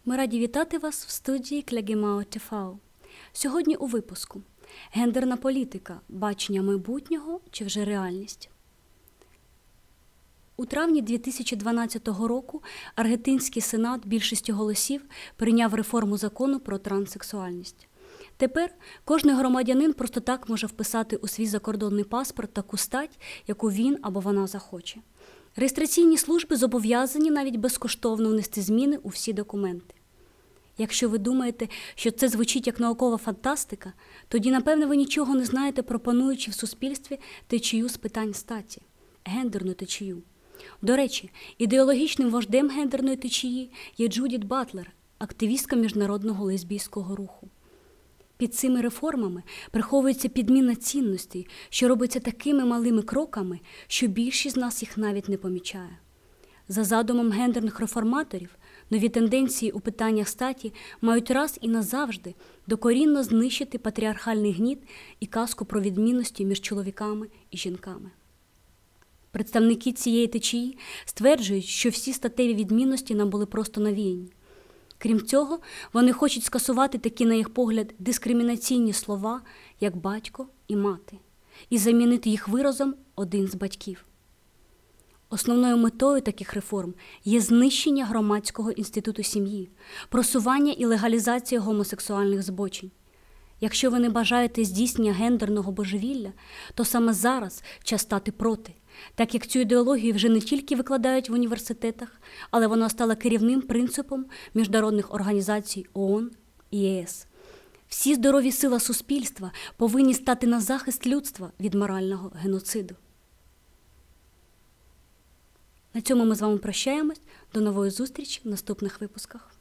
Ми раді вітати вас в студії Клягімао ТВ. Сьогодні у випуску «Гендерна політика. Бачення майбутнього чи вже реальність?». У травні 2012 року Аргентинський Сенат більшістю голосів прийняв реформу закону про транссексуальність. Тепер кожний громадянин просто так може вписати у свій закордонний паспорт таку стать, яку він або вона захоче. Реєстраційні служби зобов'язані навіть безкоштовно внести зміни у всі документи. Якщо ви думаєте, що це звучить як наукова фантастика, тоді, напевне, ви нічого не знаєте про пануючу в суспільстві течію з питань статі – гендерну течію. До речі, ідеологічним вождем гендерної течії є Джудіт Батлер, активістка міжнародного лесбійського руху. Під цими реформами приховується підміна цінностей, що робиться такими малими кроками, що більшість з нас їх навіть не помічає. За задумом гендерних реформаторів, нові тенденції у питаннях статі мають раз і назавжди докорінно знищити патріархальний гніт і казку про відмінності між чоловіками і жінками. Представники цієї течії стверджують, що всі статеві відмінності нам були просто навіяні. Крім цього, вони хочуть скасувати такі, на їх погляд, дискримінаційні слова, як «батько» і «мати», і замінити їх виразом «один з батьків». Основною метою таких реформ є знищення громадського інституту сім'ї, просування і легалізація гомосексуальних збочень. Якщо ви не бажаєте здійснення гендерного божевілля, то саме зараз час стати проти, так як цю ідеологію вже не тільки викладають в університетах, але вона стала керівним принципом міжнародних організацій ООН і ЄС. Всі здорові сили суспільства повинні стати на захист людства від морального геноциду. На цьому ми з вами прощаємось. До нової зустрічі в наступних випусках.